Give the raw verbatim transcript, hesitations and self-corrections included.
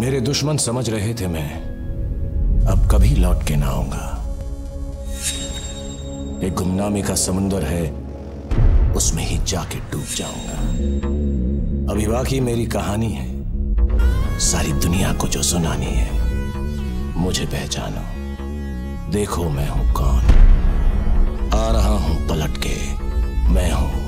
मेरे दुश्मन समझ रहे थे मैं अब कभी लौट के ना आऊंगा। एक गुमनामी का समुंदर है, उसमें ही जाके डूब जाऊंगा। अभी बाकी मेरी कहानी है, सारी दुनिया को जो सुनानी है। मुझे पहचानो, देखो मैं हूं कौन। आ रहा हूं पलट के, मैं हूं